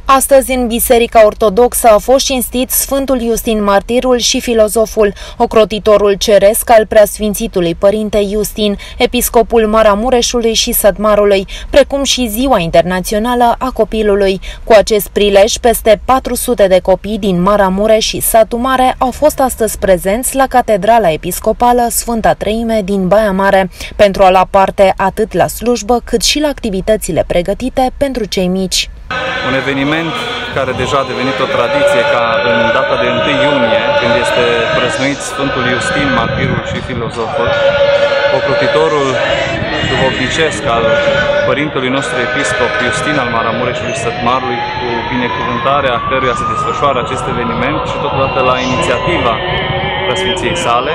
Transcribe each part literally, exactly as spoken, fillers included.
Astăzi, în Biserica Ortodoxă a fost cinstit Sfântul Iustin Martirul și filozoful, ocrotitorul ceresc al Preasfințitului Părinte Iustin, episcopul Maramureșului și Sătmarului, precum și Ziua Internațională a Copilului. Cu acest prilej, peste patru sute de copii din Maramureș și Satu Mare au fost astăzi prezenți la Catedrala Episcopală Sfânta Treime din Baia Mare, pentru a lua parte atât la slujbă, cât și la activitățile pregătite pentru cei mici. Un eveniment care deja a devenit o tradiție, ca în data de întâi iunie, când este prăznuit Sfântul Iustin Martirul și filozoful, ocrotitorul duhovnicesc al părintelui nostru episcop Iustin al Maramureșului și Sătmarului, cu binecuvântarea căruia se desfășoară acest eveniment și totodată la inițiativa preasfinției sale.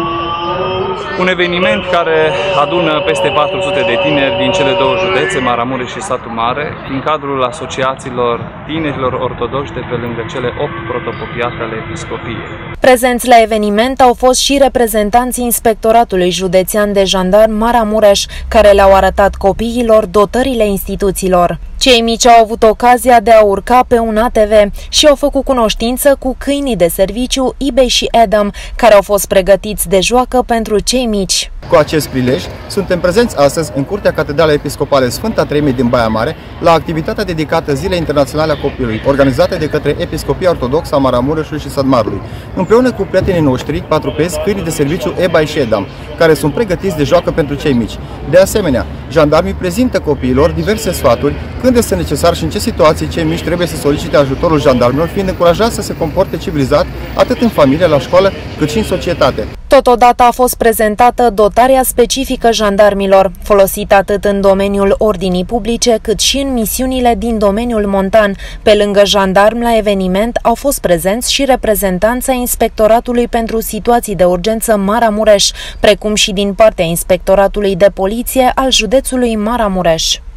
Un eveniment care adună peste patru sute de tineri din cele două județe, Maramureș și Satu Mare, în cadrul asociațiilor tinerilor ortodoxi de pe lângă cele opt protopopiate ale episcopiei. Prezenți la eveniment au fost și reprezentanții Inspectoratului Județean de Jandarmi Maramureș, care le-au arătat copiilor dotările instituțiilor. Cei mici au avut ocazia de a urca pe un A T V și au făcut cunoștință cu câinii de serviciu eBay și Adam, care au fost pregătiți de joacă pentru cei mici. Cu acest prilej, suntem prezenți astăzi în Curtea Catedralei Episcopale Sfânta Treime din Baia Mare, la activitatea dedicată Zilei Internaționale a Copilului, organizată de către Episcopia Ortodoxă a Maramureșului și Sătmarului, împreună cu prietenii noștri, patrupezi, câinii de serviciu eBay și Adam, care sunt pregătiți de joacă pentru cei mici. De asemenea, jandarmii prezintă copiilor diverse sfaturi când este necesar și în ce situații cei mici trebuie să solicite ajutorul jandarmilor, fiind încurajați să se comporte civilizat atât în familie, la școală, cât și în societate. Totodată a fost prezentată dotarea specifică jandarmilor, folosită atât în domeniul ordinii publice, cât și în misiunile din domeniul montan. Pe lângă jandarmi, la eveniment au fost prezenți și reprezentanța Inspectoratului pentru Situații de Urgență Maramureș, precum și din partea Inspectoratului de Poliție al județului Maramureș.